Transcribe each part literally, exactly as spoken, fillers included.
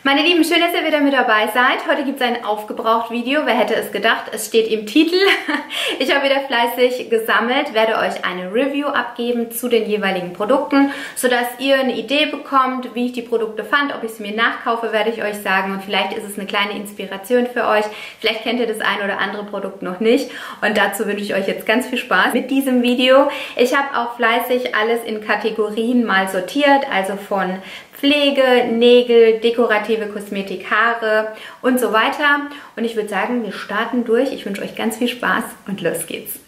Meine Lieben, schön, dass ihr wieder mit dabei seid. Heute gibt es ein Aufgebraucht-Video. Wer hätte es gedacht? Es steht im Titel. Ich habe wieder fleißig gesammelt, werde euch eine Review abgeben zu den jeweiligen Produkten, sodass ihr eine Idee bekommt, wie ich die Produkte fand. Ob ich sie mir nachkaufe, werde ich euch sagen. Und vielleicht ist es eine kleine Inspiration für euch. Vielleicht kennt ihr das ein oder andere Produkt noch nicht. Und dazu wünsche ich euch jetzt ganz viel Spaß mit diesem Video. Ich habe auch fleißig alles in Kategorien mal sortiert, also von Pflege, Nägel, dekorative Kosmetik, Haare und so weiter. Und ich würde sagen, wir starten durch. Ich wünsche euch ganz viel Spaß und los geht's.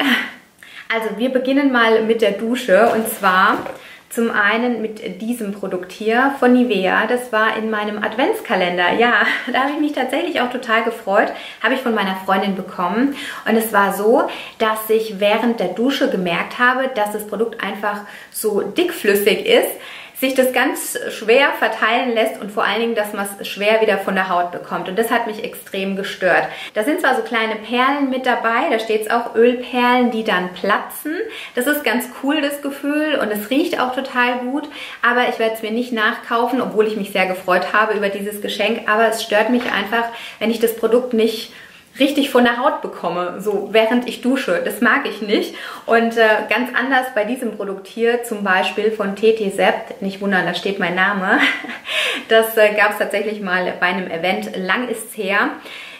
Also wir beginnen mal mit der Dusche und zwar zum einen mit diesem Produkt hier von Nivea. Das war in meinem Adventskalender. Ja, da habe ich mich tatsächlich auch total gefreut. Habe ich von meiner Freundin bekommen. Und es war so, dass ich während der Dusche gemerkt habe, dass das Produkt einfach so dickflüssig ist, sich das ganz schwer verteilen lässt und vor allen Dingen, dass man es schwer wieder von der Haut bekommt. Und das hat mich extrem gestört. Da sind zwar so kleine Perlen mit dabei, da steht es auch Ölperlen, die dann platzen. Das ist ganz cool, das Gefühl, und es riecht auch total gut, aber ich werde es mir nicht nachkaufen, obwohl ich mich sehr gefreut habe über dieses Geschenk. Aber es stört mich einfach, wenn ich das Produkt nicht richtig von der Haut bekomme, so während ich dusche. Das mag ich nicht. Und äh, ganz anders bei diesem Produkt hier, zum Beispiel von T T Sept, nicht wundern, da steht mein Name. Das äh, gab es tatsächlich mal bei einem Event, lang ist's her.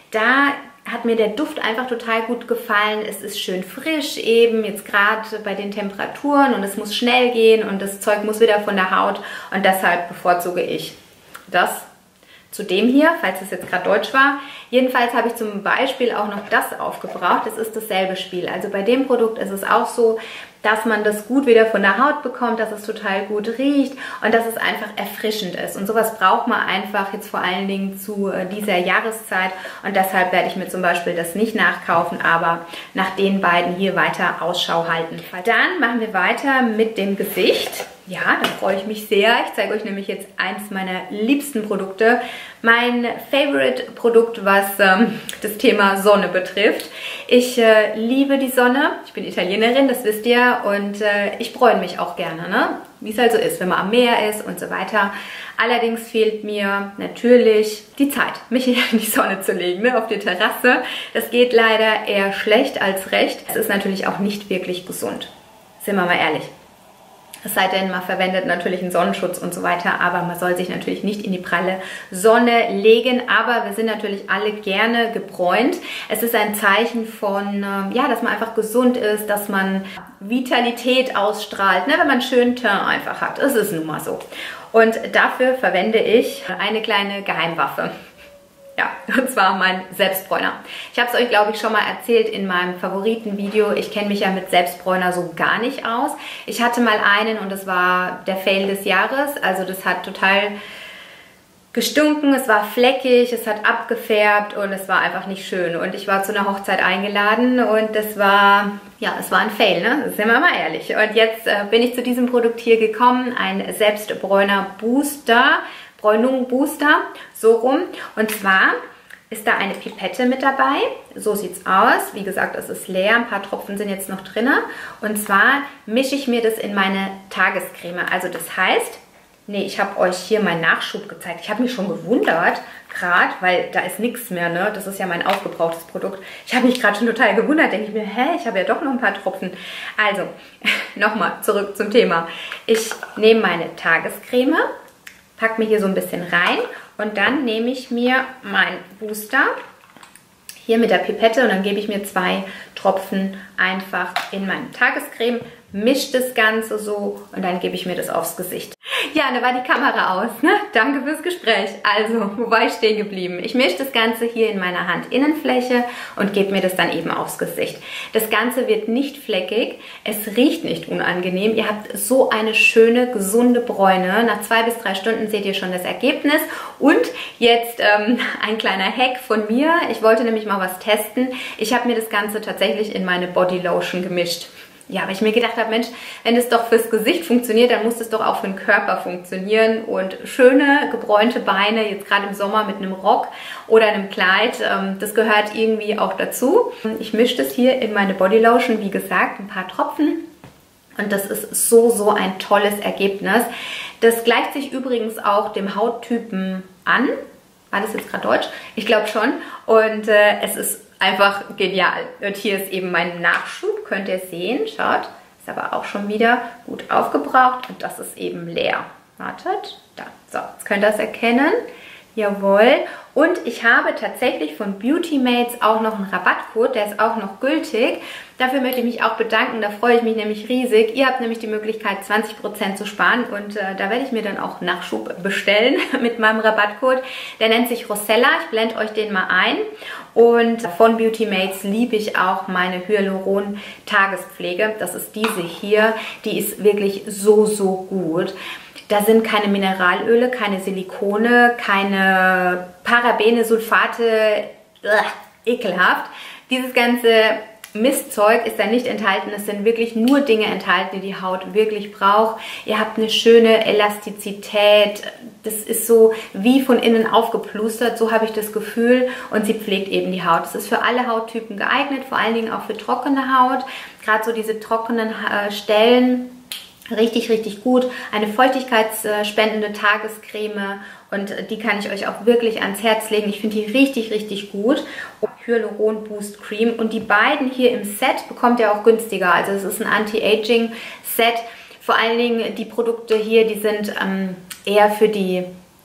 Da hat mir der Duft einfach total gut gefallen. Es ist schön frisch eben, jetzt gerade bei den Temperaturen, und es muss schnell gehen und das Zeug muss wieder von der Haut, und deshalb bevorzuge ich das zu dem hier, falls es jetzt gerade Deutsch war. Jedenfalls habe ich zum Beispiel auch noch das aufgebraucht. Das ist dasselbe Spiel. Also bei dem Produkt ist es auch so, dass man das gut wieder von der Haut bekommt, dass es total gut riecht und dass es einfach erfrischend ist. Und sowas braucht man einfach jetzt vor allen Dingen zu dieser Jahreszeit. Und deshalb werde ich mir zum Beispiel das nicht nachkaufen, aber nach den beiden hier weiter Ausschau halten. Dann machen wir weiter mit dem Gesicht. Ja, da freue ich mich sehr. Ich zeige euch nämlich jetzt eins meiner liebsten Produkte. Mein Favorite-Produkt, was ähm, das Thema Sonne betrifft. Ich äh, liebe die Sonne. Ich bin Italienerin, das wisst ihr. Und äh, ich bräune mich auch gerne, ne? Wie es halt so ist, wenn man am Meer ist und so weiter. Allerdings fehlt mir natürlich die Zeit, mich hier in die Sonne zu legen, ne? Auf die Terrasse. Das geht leider eher schlecht als recht. Es ist natürlich auch nicht wirklich gesund. Sind wir mal ehrlich. Es sei denn, man verwendet natürlich einen Sonnenschutz und so weiter, aber man soll sich natürlich nicht in die pralle Sonne legen. Aber wir sind natürlich alle gerne gebräunt. Es ist ein Zeichen von, ja, dass man einfach gesund ist, dass man Vitalität ausstrahlt, ne, wenn man einen schönen Teint einfach hat. Es ist nun mal so. Und dafür verwende ich eine kleine Geheimwaffe. Ja, und zwar mein Selbstbräuner. Ich habe es euch, glaube ich, schon mal erzählt in meinem Favoritenvideo. Ich kenne mich ja mit Selbstbräuner so gar nicht aus. Ich hatte mal einen und das war der Fail des Jahres. Also das hat total gestunken, es war fleckig, es hat abgefärbt und es war einfach nicht schön. Und ich war zu einer Hochzeit eingeladen und das war, ja, es war ein Fail, ne? Sind wir mal ehrlich. Und jetzt äh, bin ich zu diesem Produkt hier gekommen, ein Selbstbräuner Booster. Bräunung Booster, so rum. Und zwar ist da eine Pipette mit dabei. So sieht es aus. Wie gesagt, es ist leer. Ein paar Tropfen sind jetzt noch drin. Und zwar mische ich mir das in meine Tagescreme. Also das heißt, nee, ich habe euch hier meinen Nachschub gezeigt. Ich habe mich schon gewundert, gerade, weil da ist nichts mehr, ne? Das ist ja mein aufgebrauchtes Produkt. Ich habe mich gerade schon total gewundert. Denke ich mir, hä, ich habe ja doch noch ein paar Tropfen. Also, nochmal zurück zum Thema. Ich nehme meine Tagescreme, pack mir hier so ein bisschen rein und dann nehme ich mir meinen Booster hier mit der Pipette und dann gebe ich mir zwei Tropfen einfach in meine Tagescreme, mische das Ganze so und dann gebe ich mir das aufs Gesicht. Ja, da war die Kamera aus, ne? Danke fürs Gespräch. Also, wo war ich stehen geblieben? Ich mische das Ganze hier in meiner Handinnenfläche und gebe mir das dann eben aufs Gesicht. Das Ganze wird nicht fleckig, es riecht nicht unangenehm. Ihr habt so eine schöne, gesunde Bräune. Nach zwei bis drei Stunden seht ihr schon das Ergebnis. Und jetzt ähm, ein kleiner Hack von mir. Ich wollte nämlich mal was testen. Ich habe mir das Ganze tatsächlich in meine Bodylotion gemischt. Ja, weil ich mir gedacht habe, Mensch, wenn es doch fürs Gesicht funktioniert, dann muss es doch auch für den Körper funktionieren. Und schöne, gebräunte Beine, jetzt gerade im Sommer mit einem Rock oder einem Kleid, das gehört irgendwie auch dazu. Ich mische das hier in meine Bodylotion, wie gesagt, ein paar Tropfen. Und das ist so, so ein tolles Ergebnis. Das gleicht sich übrigens auch dem Hauttypen an. War das jetzt gerade Deutsch? Ich glaube schon. Und äh, es ist einfach genial. Und hier ist eben mein Nachschub, könnt ihr sehen. Schaut, ist aber auch schon wieder gut aufgebraucht. Und das ist eben leer. Wartet, da. So, jetzt könnt ihr das erkennen. Jawohl. Und ich habe tatsächlich von Beauty Mates auch noch einen Rabattcode, der ist auch noch gültig. Dafür möchte ich mich auch bedanken, da freue ich mich nämlich riesig. Ihr habt nämlich die Möglichkeit, zwanzig Prozent zu sparen und äh, da werde ich mir dann auch Nachschub bestellen mit meinem Rabattcode. Der nennt sich Rosella, ich blende euch den mal ein. Und von Beauty Mates liebe ich auch meine Hyaluron Tagespflege. Das ist diese hier, die ist wirklich so, so gut. Da sind keine Mineralöle, keine Silikone, keine Parabene, Sulfate, ugh, ekelhaft. Dieses ganze Mistzeug ist da nicht enthalten. Es sind wirklich nur Dinge enthalten, die die Haut wirklich braucht. Ihr habt eine schöne Elastizität. Das ist so wie von innen aufgeplustert, so habe ich das Gefühl. Und sie pflegt eben die Haut. Es ist für alle Hauttypen geeignet, vor allen Dingen auch für trockene Haut. Gerade so diese trockenen äh, Stellen. Richtig, richtig gut. Eine feuchtigkeitsspendende Tagescreme und die kann ich euch auch wirklich ans Herz legen. Ich finde die richtig, richtig gut. Hyaluron Boost Cream und die beiden hier im Set bekommt ihr auch günstiger. Also es ist ein Anti-Aging Set. Vor allen Dingen die Produkte hier, die sind ähm, eher für die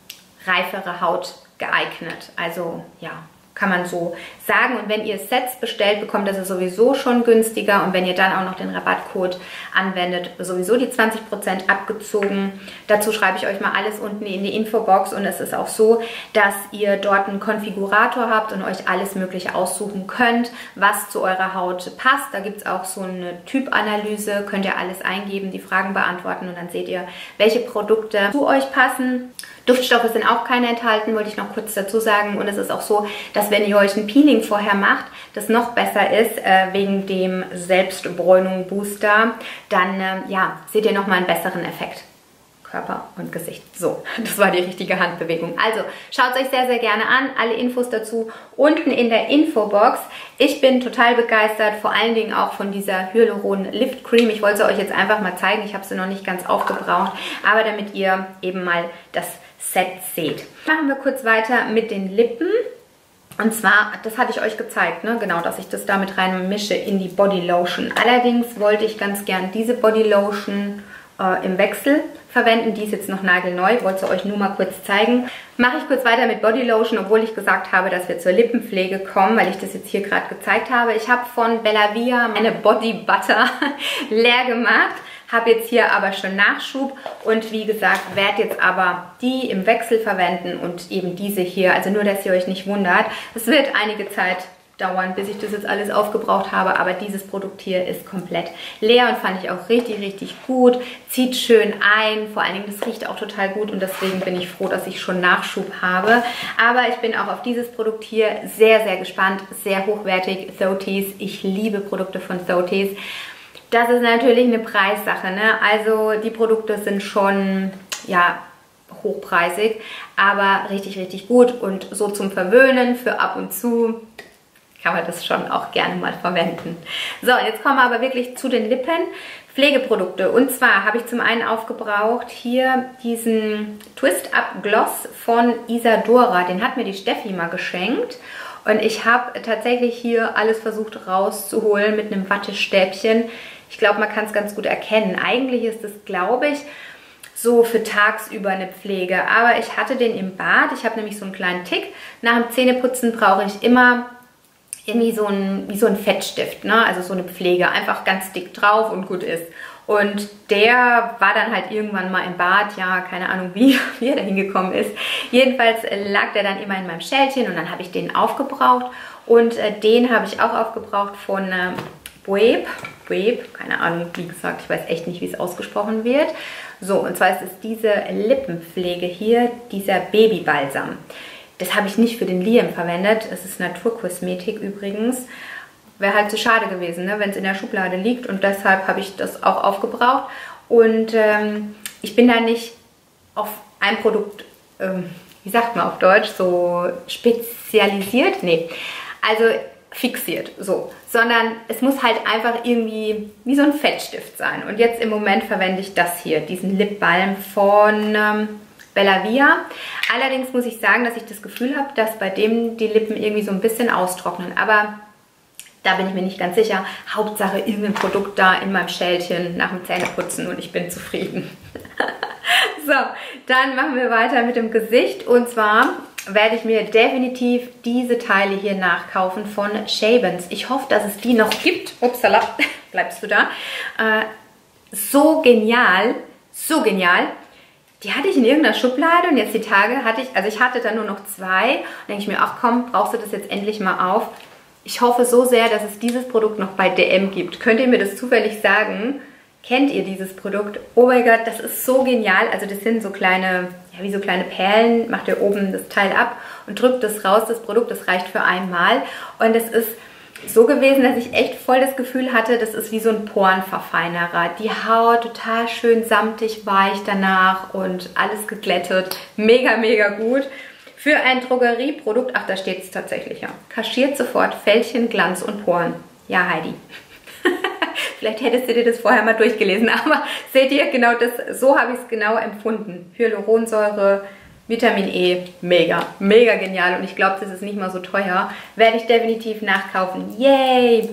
reifere Haut geeignet. Also ja, kann man so sagen. Und wenn ihr Sets bestellt, bekommt ihr sie sowieso schon günstiger. Und wenn ihr dann auch noch den Rabattcode anwendet, sowieso die zwanzig Prozent abgezogen. Dazu schreibe ich euch mal alles unten in die Infobox. Und es ist auch so, dass ihr dort einen Konfigurator habt und euch alles Mögliche aussuchen könnt, was zu eurer Haut passt. Da gibt es auch so eine Typanalyse. Könnt ihr alles eingeben, die Fragen beantworten und dann seht ihr, welche Produkte zu euch passen. Duftstoffe sind auch keine enthalten, wollte ich noch kurz dazu sagen. Und es ist auch so, dass wenn ihr euch ein Peeling vorher macht, das noch besser ist, äh, wegen dem Selbstbräunung Booster, dann äh, ja, seht ihr nochmal einen besseren Effekt. Körper und Gesicht. So, das war die richtige Handbewegung. Also, schaut es euch sehr, sehr gerne an. Alle Infos dazu unten in der Infobox. Ich bin total begeistert, vor allen Dingen auch von dieser Hyaluron Lift Cream. Ich wollte sie euch jetzt einfach mal zeigen. Ich habe sie noch nicht ganz aufgebraucht, aber damit ihr eben mal das Set seht. Machen wir kurz weiter mit den Lippen. Und zwar, das hatte ich euch gezeigt, ne? Genau, dass ich das damit rein mische in die Body Lotion. Allerdings wollte ich ganz gern diese Body Lotion äh, im Wechsel verwenden. Die ist jetzt noch nagelneu, wollte sie euch nur mal kurz zeigen. Mache ich kurz weiter mit Body Lotion, obwohl ich gesagt habe, dass wir zur Lippenpflege kommen, weil ich das jetzt hier gerade gezeigt habe. Ich habe von Bella Via meine Body Butter leer gemacht. Habe jetzt hier aber schon Nachschub und wie gesagt, werde jetzt aber die im Wechsel verwenden und eben diese hier. Also nur, dass ihr euch nicht wundert. Es wird einige Zeit dauern, bis ich das jetzt alles aufgebraucht habe, aber dieses Produkt hier ist komplett leer und fand ich auch richtig, richtig gut. Zieht schön ein, vor allen Dingen das riecht auch total gut und deswegen bin ich froh, dass ich schon Nachschub habe. Aber ich bin auch auf dieses Produkt hier sehr, sehr gespannt. Sehr hochwertig, Thoties. Ich liebe Produkte von Thoties. Das ist natürlich eine Preissache, ne? Also die Produkte sind schon, ja, hochpreisig, aber richtig, richtig gut und so zum Verwöhnen für ab und zu kann man das schon auch gerne mal verwenden. So, jetzt kommen wir aber wirklich zu den Lippen. Pflegeprodukte. Und zwar habe ich zum einen aufgebraucht hier diesen Twist Up Gloss von Isadora. Den hat mir die Steffi mal geschenkt. Und ich habe tatsächlich hier alles versucht rauszuholen mit einem Wattestäbchen. Ich glaube, man kann es ganz gut erkennen. Eigentlich ist es, glaube ich, so für tagsüber eine Pflege. Aber ich hatte den im Bad. Ich habe nämlich so einen kleinen Tick. Nach dem Zähneputzen brauche ich immer irgendwie so ein, wie so ein Fettstift, ne? Also so eine Pflege. Einfach ganz dick drauf und gut ist. Und der war dann halt irgendwann mal im Bad, ja, keine Ahnung, wie, wie er da hingekommen ist. Jedenfalls lag der dann immer in meinem Schälchen und dann habe ich den aufgebraucht. Und äh, den habe ich auch aufgebraucht von äh, Bweb. Bweb, keine Ahnung, wie gesagt, ich weiß echt nicht, wie es ausgesprochen wird. So, und zwar ist es diese Lippenpflege hier, dieser Babybalsam. Das habe ich nicht für den Liam verwendet. Es ist Naturkosmetik übrigens. Wäre halt zu schade gewesen, ne, wenn es in der Schublade liegt. Und deshalb habe ich das auch aufgebraucht. Und ähm, ich bin da nicht auf ein Produkt, ähm, wie sagt man auf Deutsch, so spezialisiert. Nee, also fixiert, so. Sondern es muss halt einfach irgendwie wie so ein Fettstift sein. Und jetzt im Moment verwende ich das hier, diesen Lip Balm von ähm, Bella Via. Allerdings muss ich sagen, dass ich das Gefühl habe, dass bei dem die Lippen irgendwie so ein bisschen austrocknen. Aber da bin ich mir nicht ganz sicher. Hauptsache irgendein Produkt da in meinem Schälchen nach dem Zähneputzen und ich bin zufrieden. So, dann machen wir weiter mit dem Gesicht. Und zwar werde ich mir definitiv diese Teile hier nachkaufen von Shavens. Ich hoffe, dass es die noch gibt. Upsala, bleibst du da? Äh, so genial, so genial. Die hatte ich in irgendeiner Schublade und jetzt die Tage hatte ich, also ich hatte da nur noch zwei. Und denke ich mir, ach komm, brauchst du das jetzt endlich mal auf? Ich hoffe so sehr, dass es dieses Produkt noch bei D M gibt. Könnt ihr mir das zufällig sagen? Kennt ihr dieses Produkt? Oh mein Gott, das ist so genial. Also das sind so kleine, ja, wie so kleine Perlen. Macht ihr oben das Teil ab und drückt das raus. Das Produkt, das reicht für einmal. Und es ist so gewesen, dass ich echt voll das Gefühl hatte, das ist wie so ein Porenverfeinerer. Die Haut total schön samtig, weich danach und alles geglättet. Mega, mega gut. Für ein Drogerieprodukt, ach, da steht es tatsächlich, ja. Kaschiert sofort Fältchen, Glanz und Poren. Ja, Heidi. Vielleicht hättest du dir das vorher mal durchgelesen, aber seht ihr, genau das, so habe ich es genau empfunden. Hyaluronsäure, Vitamin E, mega, mega genial und ich glaube, das ist nicht mal so teuer. Werde ich definitiv nachkaufen. Yay!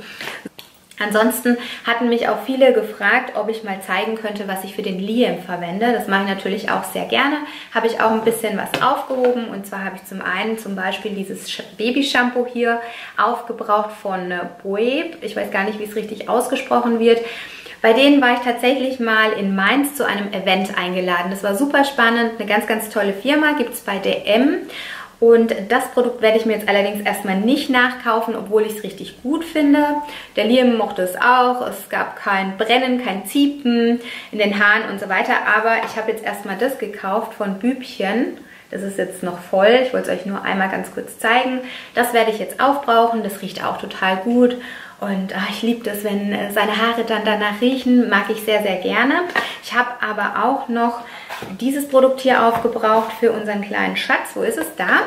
Ansonsten hatten mich auch viele gefragt, ob ich mal zeigen könnte, was ich für den Liam verwende. Das mache ich natürlich auch sehr gerne. Habe ich auch ein bisschen was aufgehoben. Und zwar habe ich zum einen zum Beispiel dieses Baby-Shampoo hier aufgebraucht von Boeb. Ich weiß gar nicht, wie es richtig ausgesprochen wird. Bei denen war ich tatsächlich mal in Mainz zu einem Event eingeladen. Das war super spannend. Eine ganz, ganz tolle Firma. Gibt es bei D M. Und das Produkt werde ich mir jetzt allerdings erstmal nicht nachkaufen, obwohl ich es richtig gut finde. Der Liam mochte es auch. Es gab kein Brennen, kein Ziepen in den Haaren und so weiter. Aber ich habe jetzt erstmal das gekauft von Bübchen. Das ist jetzt noch voll. Ich wollte es euch nur einmal ganz kurz zeigen. Das werde ich jetzt aufbrauchen. Das riecht auch total gut. Und ach, ich liebe das, wenn äh, seine Haare dann danach riechen. Mag ich sehr, sehr gerne. Ich habe aber auch noch dieses Produkt hier aufgebraucht für unseren kleinen Schatz. Wo ist es? Da.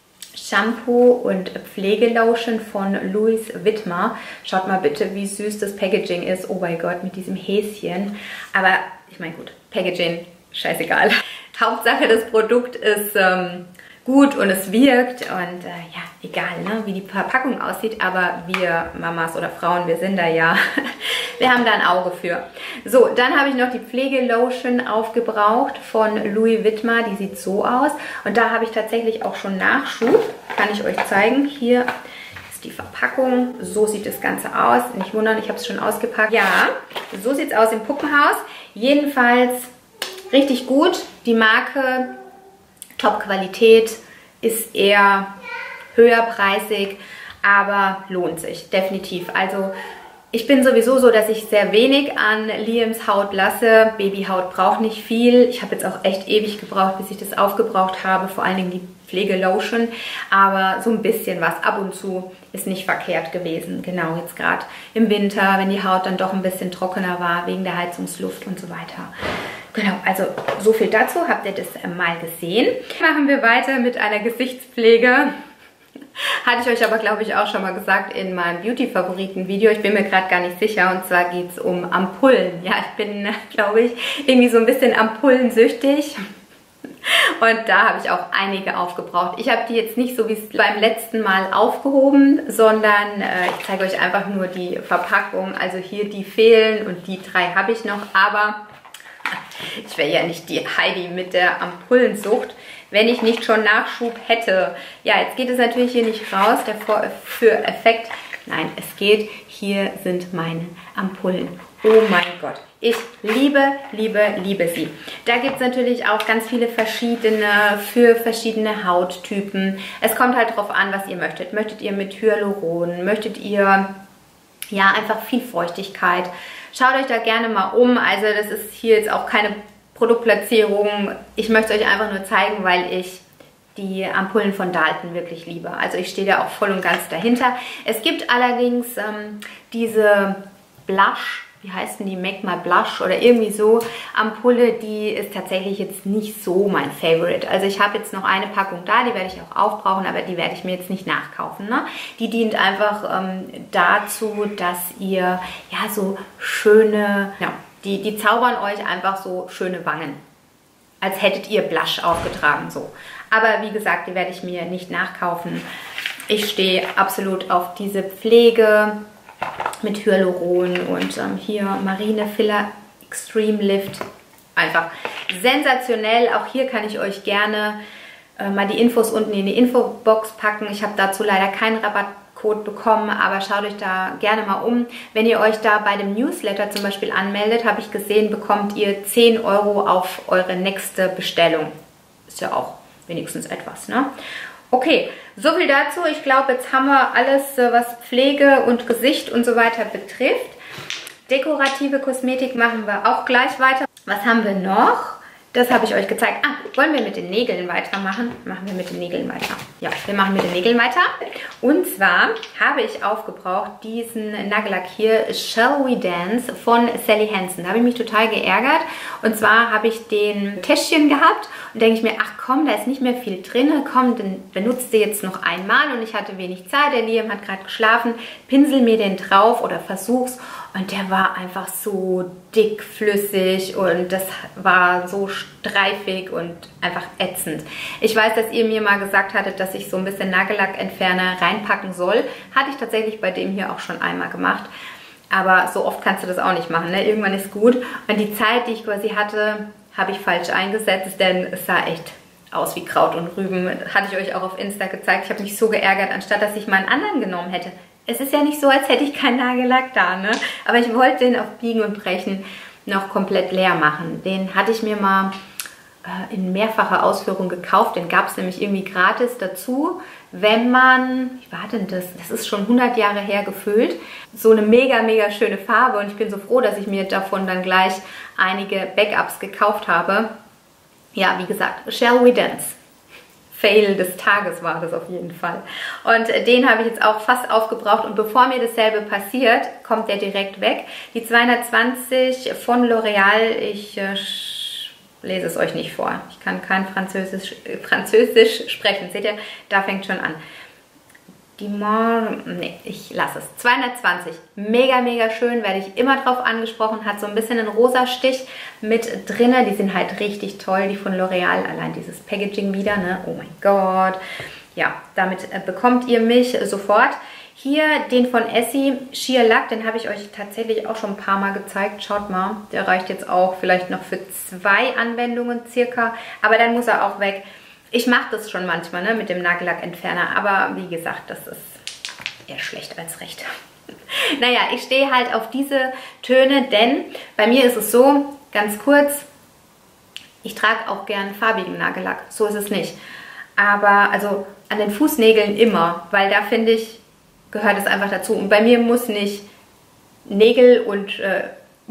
Shampoo und Pflegelotion von Louis Wittmer. Schaut mal bitte, wie süß das Packaging ist. Oh mein Gott, mit diesem Häschen. Aber ich meine, gut, Packaging, scheißegal. Hauptsache, das Produkt ist ähm, gut und es wirkt. Und äh, ja, egal, ne, wie die Verpackung aussieht. Aber wir Mamas oder Frauen, wir sind da ja, wir haben da ein Auge für. So, dann habe ich noch die Pflegelotion aufgebraucht von Louis Wittmer. Die sieht so aus. Und da habe ich tatsächlich auch schon Nachschub. Kann ich euch zeigen. Hier ist die Verpackung. So sieht das Ganze aus. Nicht wundern, ich habe es schon ausgepackt. Ja, so sieht es aus im Puppenhaus. Jedenfalls richtig gut. Die Marke, Top-Qualität, ist eher höherpreisig, aber lohnt sich definitiv. Also ich bin sowieso so, dass ich sehr wenig an Liams Haut lasse. Babyhaut braucht nicht viel. Ich habe jetzt auch echt ewig gebraucht, bis ich das aufgebraucht habe. Vor allen Dingen die Pflegelotion. Aber so ein bisschen was ab und zu ist nicht verkehrt gewesen. Genau, jetzt gerade im Winter, wenn die Haut dann doch ein bisschen trockener war, wegen der Heizungsluft und so weiter. Genau, also so viel dazu. Habt ihr das mal gesehen? Machen wir weiter mit einer Gesichtspflege. Hatte ich euch aber, glaube ich, auch schon mal gesagt in meinem Beauty-Favoriten-Video. Ich bin mir gerade gar nicht sicher. Und zwar geht es um Ampullen. Ja, ich bin, glaube ich, irgendwie so ein bisschen ampullensüchtig. Und da habe ich auch einige aufgebraucht. Ich habe die jetzt nicht so wie beim letzten Mal aufgehoben, sondern äh, ich zeige euch einfach nur die Verpackung. Also hier die fehlen und die drei habe ich noch. Aber ich wäre ja nicht die Heidi mit der Ampullensucht, wenn ich nicht schon Nachschub hätte. Ja, jetzt geht es natürlich hier nicht raus, der für Effekt. Nein, es geht. Hier sind meine Ampullen. Oh mein Gott. Ich liebe, liebe, liebe sie. Da gibt es natürlich auch ganz viele verschiedene für verschiedene Hauttypen. Es kommt halt drauf an, was ihr möchtet. Möchtet ihr mit Hyaluron? Möchtet ihr ja einfach viel Feuchtigkeit? Schaut euch da gerne mal um. Also das ist hier jetzt auch keine Produktplatzierung. Ich möchte es euch einfach nur zeigen, weil ich die Ampullen von Dalton wirklich liebe. Also ich stehe da auch voll und ganz dahinter. Es gibt allerdings ähm, diese Blush, wie heißt denn die, Make My Blush oder irgendwie so, Ampulle, die ist tatsächlich jetzt nicht so mein Favorite. Also ich habe jetzt noch eine Packung da, die werde ich auch aufbrauchen, aber die werde ich mir jetzt nicht nachkaufen. Ne? Die dient einfach ähm, dazu, dass ihr ja so schöne, ja, die, die zaubern euch einfach so schöne Wangen. als hättet ihr Blush aufgetragen. So. Aber wie gesagt, die werde ich mir nicht nachkaufen. Ich stehe absolut auf diese Pflege mit Hyaluron und ähm, hier Marine Filler Extreme Lift. Einfach sensationell. Auch hier kann ich euch gerne äh, mal die Infos unten in die Infobox packen. Ich habe dazu leider keinen Rabattcode bekommen, aber schaut euch da gerne mal um. Wenn ihr euch da bei dem Newsletter zum Beispiel anmeldet, habe ich gesehen, bekommt ihr zehn Euro auf eure nächste Bestellung. Ist ja auch wenigstens etwas, ne? Okay, so viel dazu. Ich glaube, jetzt haben wir alles, was Pflege und Gesicht und so weiter betrifft. Dekorative Kosmetik machen wir auch gleich weiter. Was haben wir noch? Das habe ich euch gezeigt. Ah, wollen wir mit den Nägeln weitermachen? Machen wir mit den Nägeln weiter. Ja, wir machen mit den Nägeln weiter. Und zwar habe ich aufgebraucht diesen Nagellack hier, Shall We Dance von Sally Hansen. Da habe ich mich total geärgert. Und zwar habe ich den Täschchen gehabt und denke ich mir, ach komm, da ist nicht mehr viel drin. Komm, dann benutzt ihr jetzt noch einmal. Und ich hatte wenig Zeit. Der Liam hat gerade geschlafen. Pinsel mir den drauf oder versuch's. Und der war einfach so dickflüssig und das war so streifig und einfach ätzend. Ich weiß, dass ihr mir mal gesagt hattet, dass ich so ein bisschen Nagellackentferner reinpacken soll. Hatte ich tatsächlich bei dem hier auch schon einmal gemacht. Aber so oft kannst du das auch nicht machen, ne? Irgendwann ist gut. Und die Zeit, die ich quasi hatte, habe ich falsch eingesetzt, denn es sah echt aus wie Kraut und Rüben. Hatte ich euch auch auf Insta gezeigt. Ich habe mich so geärgert, anstatt dass ich mal einen anderen genommen hätte. Es ist ja nicht so, als hätte ich keinen Nagellack da, ne? Aber ich wollte den auf Biegen und Brechen noch komplett leer machen. Den hatte ich mir mal äh, in mehrfacher Ausführung gekauft. Den gab es nämlich irgendwie gratis dazu, wenn man, wie war denn das? Das ist schon hundert Jahre her gefüllt. So eine mega, mega schöne Farbe. Und ich bin so froh, dass ich mir davon dann gleich einige Backups gekauft habe. Ja, wie gesagt, Shall We Dance? Fail des Tages war das auf jeden Fall. Und den habe ich jetzt auch fast aufgebraucht. Und bevor mir dasselbe passiert, kommt der direkt weg. Die zweihundertzwanzig von L'Oreal, ich äh, lese es euch nicht vor. Ich kann kein Französisch, äh, Französisch sprechen. Seht ihr, da fängt schon an. Die Mor... Nee, ich lasse es. zweihundertzwanzig. Mega, mega schön. Werde ich immer drauf angesprochen. Hat so ein bisschen einen rosa Stich mit drinne. Die sind halt richtig toll. Die von L'Oreal. Allein dieses Packaging wieder, ne? Oh mein Gott. Ja, damit äh, bekommt ihr mich sofort. Hier den von Essie Sheer Lack. Den habe ich euch tatsächlich auch schon ein paar Mal gezeigt. Schaut mal. Der reicht jetzt auch vielleicht noch für zwei Anwendungen circa. Aber dann muss er auch weg. Ich mache das schon manchmal, ne, mit dem Nagellackentferner, aber wie gesagt, das ist eher schlecht als recht. Naja, ich stehe halt auf diese Töne, denn bei mir ist es so, ganz kurz, ich trage auch gern farbigen Nagellack, so ist es nicht. Aber also an den Fußnägeln immer, weil da finde ich, gehört es einfach dazu. Und bei mir muss nicht Nägel und äh,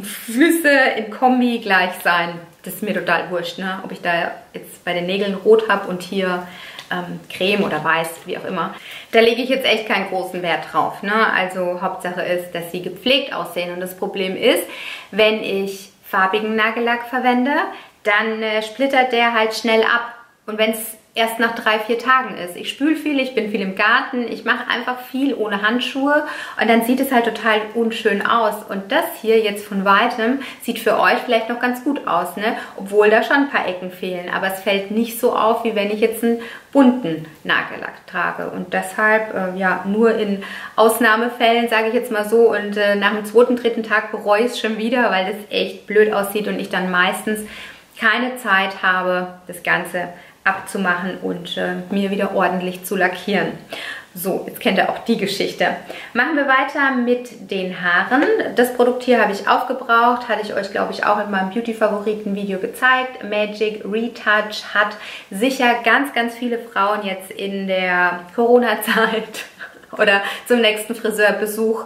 Füße in Kombi gleich sein. Das ist mir total wurscht, ne? Ob ich da jetzt bei den Nägeln rot habe und hier ähm, Creme oder weiß, wie auch immer. Da lege ich jetzt echt keinen großen Wert drauf, ne? Also Hauptsache ist, dass sie gepflegt aussehen. Und das Problem ist, wenn ich farbigen Nagellack verwende, dann äh, splittert der halt schnell ab. Und wenn es erst nach drei, vier Tagen ist. Ich spüle viel, ich bin viel im Garten, ich mache einfach viel ohne Handschuhe und dann sieht es halt total unschön aus. Und das hier jetzt von Weitem sieht für euch vielleicht noch ganz gut aus, ne? Obwohl da schon ein paar Ecken fehlen. Aber es fällt nicht so auf, wie wenn ich jetzt einen bunten Nagellack trage. Und deshalb, äh, ja, nur in Ausnahmefällen, sage ich jetzt mal so, und äh, nach dem zweiten, dritten Tag bereue ich es schon wieder, weil das echt blöd aussieht und ich dann meistens keine Zeit habe, das Ganze abzumachen und äh, mir wieder ordentlich zu lackieren. So, jetzt kennt ihr auch die Geschichte. Machen wir weiter mit den Haaren. Das Produkt hier habe ich aufgebraucht, hatte ich euch, glaube ich, auch in meinem Beauty-Favoriten-Video gezeigt. Magic Retouch hat sicher ganz, ganz viele Frauen jetzt in der Corona-Zeit oder zum nächsten Friseurbesuch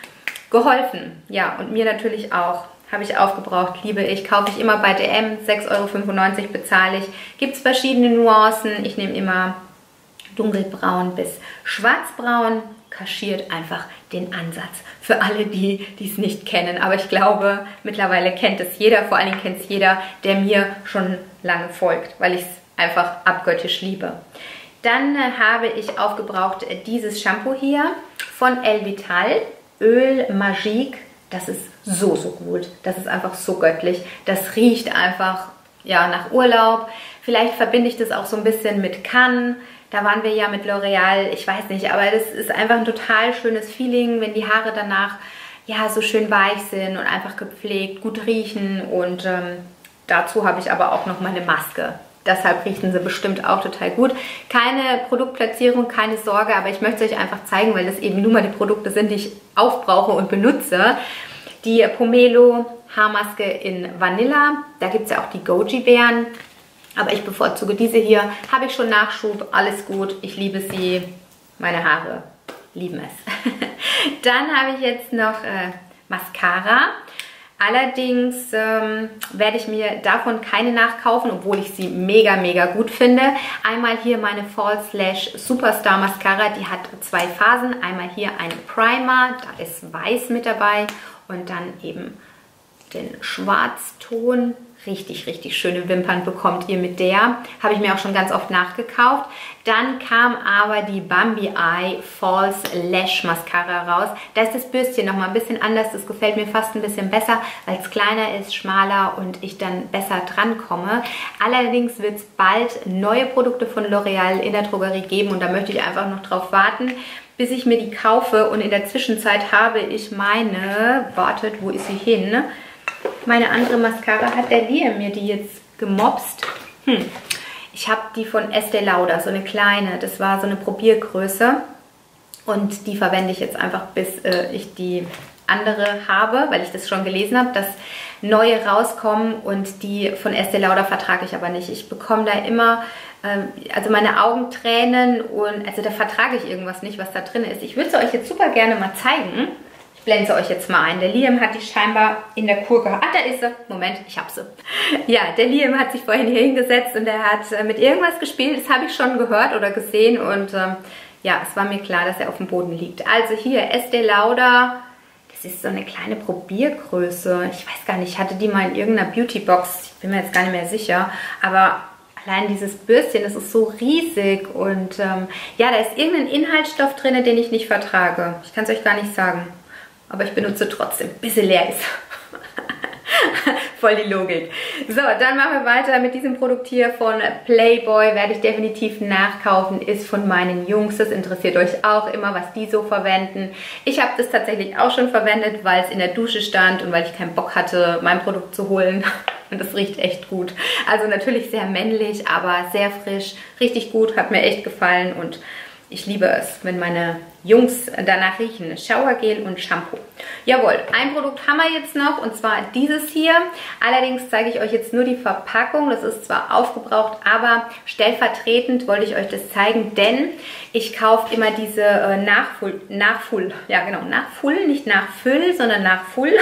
geholfen. Ja, und mir natürlich auch. Habe ich aufgebraucht, liebe ich, kaufe ich immer bei D M, sechs Euro fünfundneunzig bezahle ich. Gibt es verschiedene Nuancen, ich nehme immer dunkelbraun bis schwarzbraun, kaschiert einfach den Ansatz. Für alle, die es nicht kennen, aber ich glaube, mittlerweile kennt es jeder, vor allen Dingen kennt es jeder, der mir schon lange folgt, weil ich es einfach abgöttisch liebe. Dann äh, habe ich aufgebraucht äh, dieses Shampoo hier von Elvital, Öl Magique. Das ist so, so gut. Das ist einfach so göttlich. Das riecht einfach ja, nach Urlaub. Vielleicht verbinde ich das auch so ein bisschen mit Cannes. Da waren wir ja mit L'Oreal, ich weiß nicht, aber das ist einfach ein total schönes Feeling, wenn die Haare danach ja so schön weich sind und einfach gepflegt, gut riechen. Und ähm, dazu habe ich aber auch noch meine Maske. Deshalb riechen sie bestimmt auch total gut. Keine Produktplatzierung, keine Sorge, aber ich möchte es euch einfach zeigen, weil das eben nur mal die Produkte sind, die ich aufbrauche und benutze. Die Pomelo Haarmaske in Vanilla, da gibt es ja auch die Goji-Beeren. Aber ich bevorzuge diese hier. Habe ich schon Nachschub, alles gut. Ich liebe sie. Meine Haare lieben es. Dann habe ich jetzt noch äh, Mascara. Allerdings ähm, werde ich mir davon keine nachkaufen, obwohl ich sie mega, mega gut finde. Einmal hier meine False Lash Superstar Mascara. Die hat zwei Phasen. Einmal hier ein Primer. Da ist weiß mit dabei. Und dann eben den Schwarzton. Richtig, richtig schöne Wimpern bekommt ihr mit der. Habe ich mir auch schon ganz oft nachgekauft. Dann kam aber die Bambi Eye False Lash Mascara raus. Da ist das Bürstchen nochmal ein bisschen anders. Das gefällt mir fast ein bisschen besser, weil es kleiner ist, schmaler und ich dann besser dran komme. Allerdings wird es bald neue Produkte von L'Oreal in der Drogerie geben und da möchte ich einfach noch drauf warten, bis ich mir die kaufe. Und in der Zwischenzeit habe ich meine, wartet, wo ist sie hin? Meine andere Mascara hat der Liam mir die jetzt gemobst. Hm. Ich habe die von Estée Lauder, so eine kleine. Das war so eine Probiergröße. Und die verwende ich jetzt einfach, bis äh, ich die andere habe, weil ich das schon gelesen habe, dass neue rauskommen. Und die von Estée Lauder vertrage ich aber nicht. Ich bekomme da immer, äh, also meine Augen tränen und also da vertrage ich irgendwas nicht, was da drin ist. Ich würde es euch jetzt super gerne mal zeigen. Ich blende sie euch jetzt mal ein. Der Liam hat die scheinbar in der Kur gehabt. Ah, da ist sie. Moment, ich habe sie. Ja, der Liam hat sich vorhin hier hingesetzt und er hat äh, mit irgendwas gespielt. Das habe ich schon gehört oder gesehen und ähm, ja, es war mir klar, dass er auf dem Boden liegt. Also hier, Estée Lauder. Das ist so eine kleine Probiergröße. Ich weiß gar nicht, ich hatte die mal in irgendeiner Beauty-Box. Ich bin mir jetzt gar nicht mehr sicher. Aber allein dieses Bürstchen, das ist so riesig. Und ähm, ja, da ist irgendein Inhaltsstoff drin, den ich nicht vertrage. Ich kann es euch gar nicht sagen. Aber ich benutze trotzdem, bis sie leer ist. Voll die Logik. So, dann machen wir weiter mit diesem Produkt hier von Playboy. Werde ich definitiv nachkaufen. Ist von meinen Jungs. Das interessiert euch auch immer, was die so verwenden. Ich habe das tatsächlich auch schon verwendet, weil es in der Dusche stand und weil ich keinen Bock hatte, mein Produkt zu holen. Und das riecht echt gut. Also natürlich sehr männlich, aber sehr frisch. Richtig gut, hat mir echt gefallen und ich liebe es, wenn meine Jungs danach riechen. Showergel und Shampoo. Jawohl, ein Produkt haben wir jetzt noch und zwar dieses hier. Allerdings zeige ich euch jetzt nur die Verpackung. Das ist zwar aufgebraucht, aber stellvertretend wollte ich euch das zeigen, denn ich kaufe immer diese äh, Nachfüll, Nachfüll, ja genau, Nachfüll, nicht Nachfüll, sondern Nachfüll.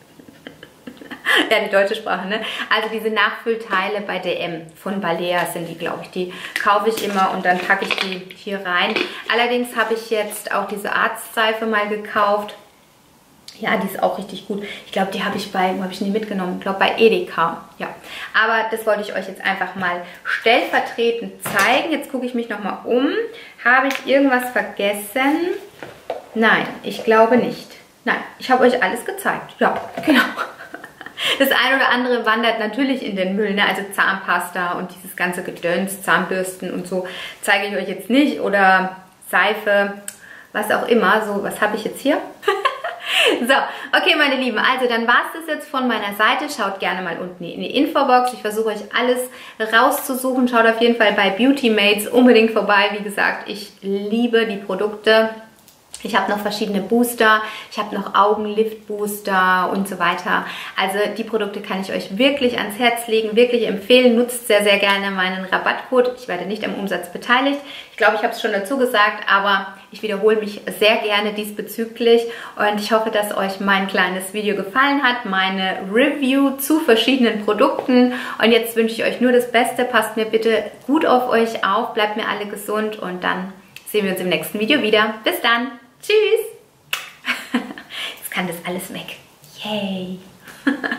Ja, die deutsche Sprache, ne? Also diese Nachfüllteile bei D M von Balea sind die, glaube ich. Die kaufe ich immer und dann packe ich die hier rein. Allerdings habe ich jetzt auch diese Arztseife mal gekauft. Ja, die ist auch richtig gut. Ich glaube, die habe ich bei, wo habe ich die mitgenommen? Ich glaube, bei Edeka. Ja, aber das wollte ich euch jetzt einfach mal stellvertretend zeigen. Jetzt gucke ich mich nochmal um. Habe ich irgendwas vergessen? Nein, ich glaube nicht. Nein, ich habe euch alles gezeigt. Ja, genau. Das eine oder andere wandert natürlich in den Müll, ne? Also Zahnpasta und dieses ganze Gedöns, Zahnbürsten und so zeige ich euch jetzt nicht. Oder Seife, was auch immer. So, was habe ich jetzt hier? So, okay meine Lieben, also dann war es das jetzt von meiner Seite. Schaut gerne mal unten in die Infobox. Ich versuche euch alles rauszusuchen. Schaut auf jeden Fall bei Beauty Mates unbedingt vorbei. Wie gesagt, ich liebe die Produkte. Ich habe noch verschiedene Booster, ich habe noch Augenlift-Booster und so weiter. Also die Produkte kann ich euch wirklich ans Herz legen, wirklich empfehlen. Nutzt sehr, sehr gerne meinen Rabattcode. Ich werde nicht am Umsatz beteiligt. Ich glaube, ich habe es schon dazu gesagt, aber ich wiederhole mich sehr gerne diesbezüglich. Und ich hoffe, dass euch mein kleines Video gefallen hat, meine Review zu verschiedenen Produkten. Und jetzt wünsche ich euch nur das Beste. Passt mir bitte gut auf euch auf, bleibt mir alle gesund und dann sehen wir uns im nächsten Video wieder. Bis dann! Tschüss! Jetzt kann das alles weg. Yay!